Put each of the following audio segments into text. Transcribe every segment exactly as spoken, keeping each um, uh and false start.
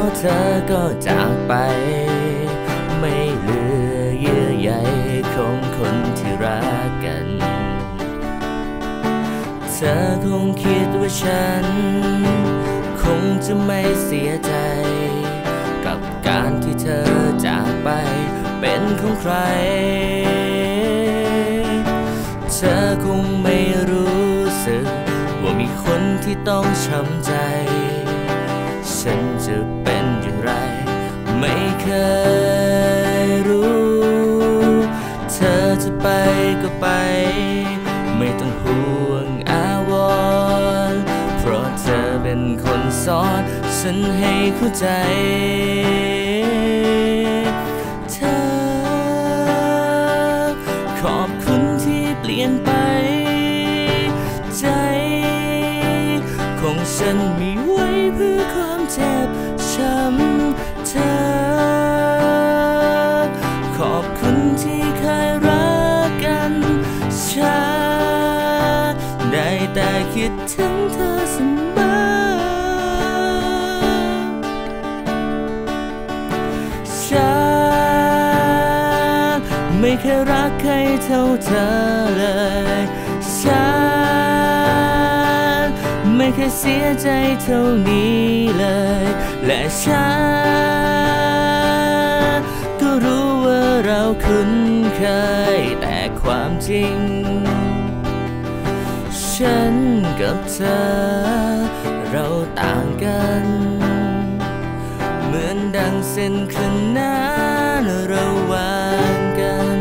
เธอก็จากไปไม่เหลือเยื่อใยของคนที่รักกันเธอคงคิดว่าฉันคงจะไม่เสียใจกับการที่เธอจากไปเป็นของใครเธอคงไม่รู้สึกว่ามีคนที่ต้องช้ำใจฉันจะเป็นอย่างไรไม่เคยรู้เธอจะไปก็ไปไม่ต้องห่วงอาวรณ์เพราะเธอเป็นคนสอนฉันให้เข้าใจเธอขอบคุณที่เปลี่ยนไปใจของฉันมีไว้เพื่อความเจ็บช้ำเธอขอบคุณที่เคยรักกันฉันได้แต่คิดถึงเธอเสมอฉันไม่เคยรักใครเท่าเธอเลยฉันไม่เคยเสียใจเท่านี้เลยและฉันก็รู้ว่าเราคุ้นเคยแต่ความจริงฉันกับเธอเราต่างกันเหมือนดังเส้นขนานระหว่างกัน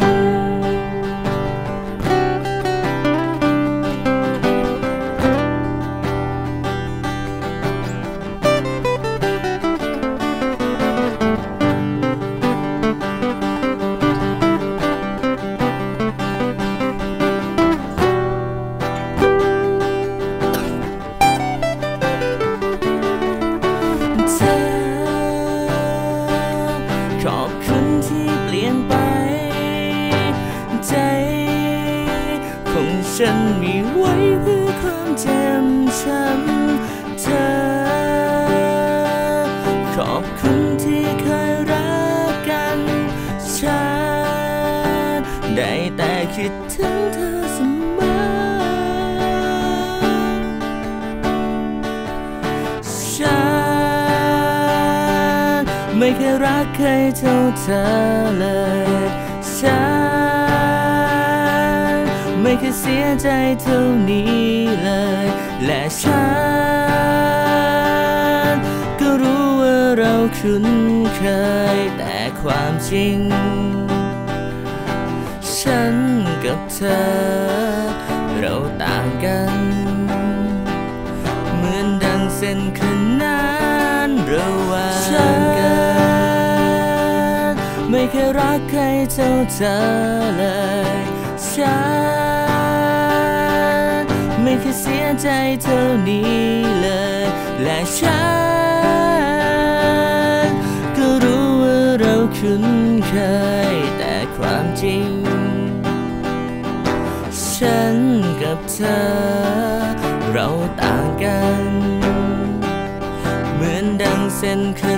ขอบคุณที่เปลี่ยนไปใจของฉันมีไว้เพื่อความเจ็บช้ำเธอขอบคุณที่เคยรักกันฉันได้แต่คิดถึงเธอเสมอฉันไม่เคยรักใครเท่าเธอเลยฉันไม่เคยเสียใจเท่านี้เลยและฉันก็รู้ว่าเราคุ้นเคยแต่ความจริงฉันกับเธอเราต่างกันเหมือนดังเส้นขนานระหว่างกันไม่เคยรักใครเท่าเธอเลยฉันไม่เคยเสียใจเท่านี้เลยและฉันก็รู้ว่าเราคุ้นเคยแต่ความจริงฉันกับเธอเราต่างกันเหมือนดังเส้นข